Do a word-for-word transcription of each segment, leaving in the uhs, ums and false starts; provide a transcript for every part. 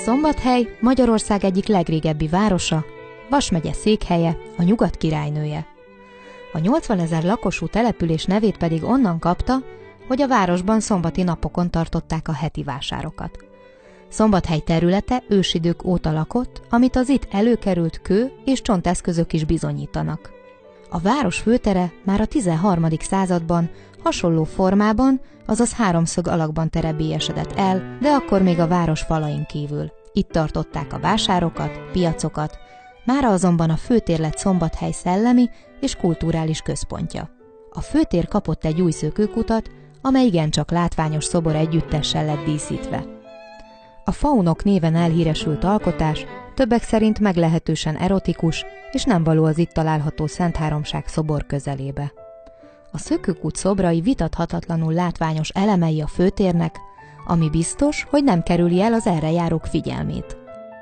Szombathely Magyarország egyik legrégebbi városa, Vas megye székhelye, a Nyugat királynője. A nyolcvanezer lakosú település nevét pedig onnan kapta, hogy a városban szombati napokon tartották a heti vásárokat. Szombathely területe ősidők óta lakott, amit az itt előkerült kő és csonteszközök is bizonyítanak. A város főtere már a tizenharmadik században hasonló formában, azaz háromszög alakban terebélyesedett el, de akkor még a város falain kívül. Itt tartották a vásárokat, piacokat, mára azonban a főtér lett Szombathely szellemi és kulturális központja. A főtér kapott egy új szökőkutat, amely igencsak látványos szobor együttessel lett díszítve. A Faunok néven elhíresült alkotás többek szerint meglehetősen erotikus, és nem való az itt található Szentháromság szobor közelébe. A szökőkút szobrai vitathatatlanul látványos elemei a főtérnek, ami biztos, hogy nem kerüli el az erre járók figyelmét.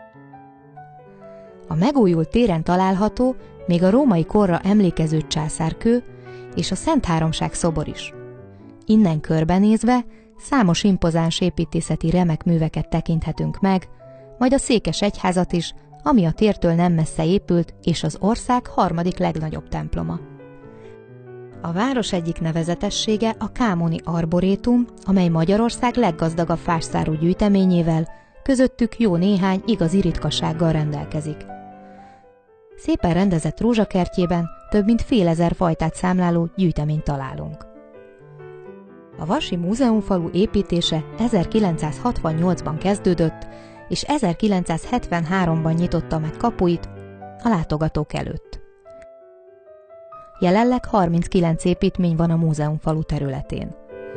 A megújult téren található még a római korra emlékező császárkő és a Szentháromság szobor is. Innen körbenézve számos impozáns építészeti remek műveket tekinthetünk meg, majd a székes egyházat is, ami a tértől nem messze épült, és az ország harmadik legnagyobb temploma. A város egyik nevezetessége a kámoni arborétum, amely Magyarország leggazdagabb fásszárú gyűjteményével, közöttük jó néhány igazi ritkasággal rendelkezik. Szépen rendezett rózsakertjében több mint félezer fajtát számláló gyűjteményt találunk. A Vasi Múzeumfalu építése ezerkilencszázhatvannyolcban kezdődött, és ezerkilencszázhetvenháromban nyitotta meg kapuit a látogatók előtt. Jelenleg harminckilenc építmény van a múzeumfalu területén.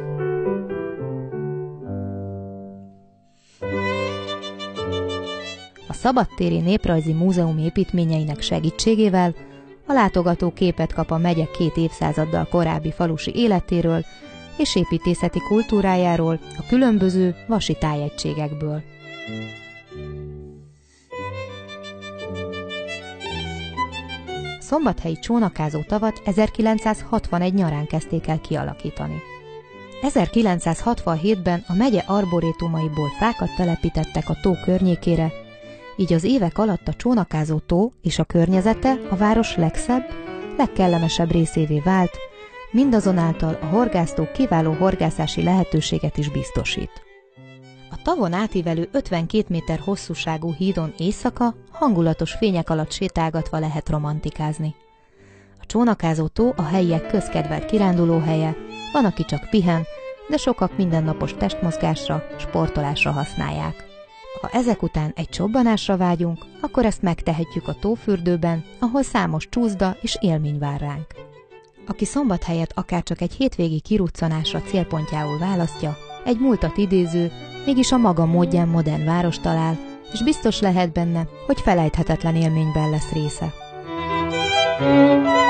A Szabadtéri Néprajzi Múzeum építményeinek segítségével a látogató képet kap a megye két évszázaddal korábbi falusi életéről és építészeti kultúrájáról a különböző vasi tájegységekből. A szombathelyi csónakázó tavat ezerkilencszázhatvanegy nyarán kezdték el kialakítani. ezerkilencszázhatvanhétben a megye arborétumaiból fákat telepítettek a tó környékére, így az évek alatt a csónakázó tó és a környezete a város legszebb, legkellemesebb részévé vált, mindazonáltal a horgásztó kiváló horgászási lehetőséget is biztosít. A tavon átívelő ötvenkét méter hosszúságú hídon éjszaka hangulatos fények alatt sétálgatva lehet romantikázni. A csónakázó tó a helyiek közkedvelt kirándulóhelye, van, aki csak pihen, de sokak mindennapos testmozgásra, sportolásra használják. Ha ezek után egy csobbanásra vágyunk, akkor ezt megtehetjük a tófürdőben, ahol számos csúszda és élmény vár ránk. Aki Szombathelyet akárcsak egy hétvégi kiruccanásra célpontjául választja, egy múltat idéző, mégis a maga módján modern város talál, és biztos lehet benne, hogy felejthetetlen élményben lesz része.